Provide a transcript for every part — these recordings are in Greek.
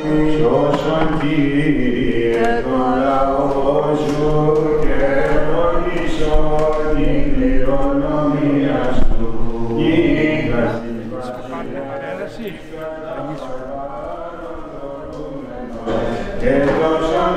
σώσον Κύριε το λαό σου και ευλογήσω την κληρονομία σου. Και τόσον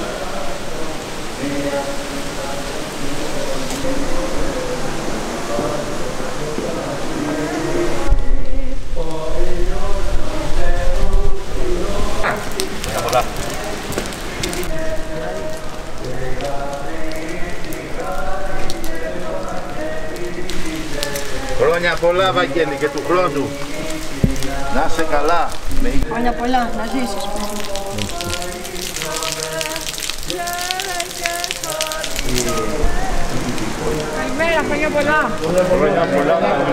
Χρόνια πολλά, Βαγγέλη, και του χρόνου. Να είσαι καλά. Χρόνια πολλά, να ζήσεις. Καλημέρα, χρόνια πολλά. Χρόνια πολλά.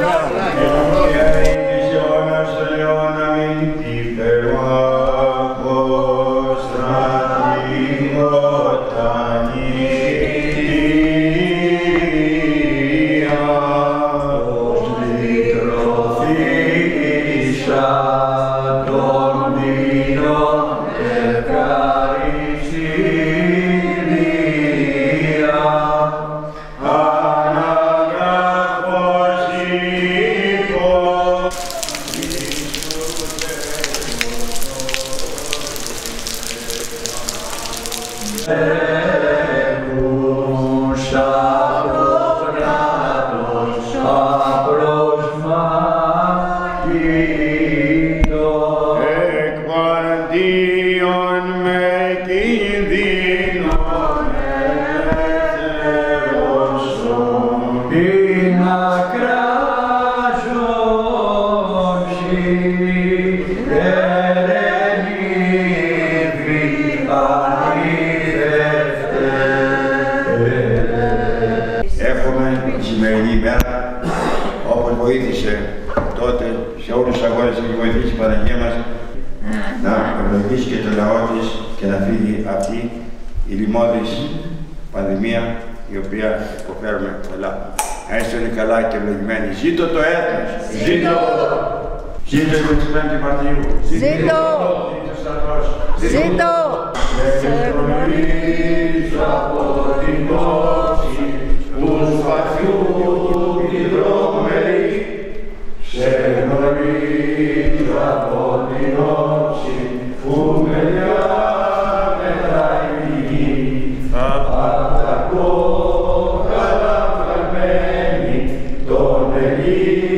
Βοήθησε τότε σε όλους τους αγώνες που έχει βοηθήσει η Παναγία μας να ευλογήσει και το λαό της και να φύγει αυτή η λοιμώδης πανδημία η οποία υποφέρουμε πολλά. Να είστε όλοι καλά και ευλογημένοι. Ζήτω το έθνος! Ζήτω! Ζήτω 25 Μαρτίου! Ζήτω! Ζήτω! Σε γνωρίζω από την όψη του σπαθιού τη δρόμερη. Σε γνωρίζω από την όψη που μελιά μετράει η γη. Απ' τα κόκαλα φραγμένη των Ελλήνων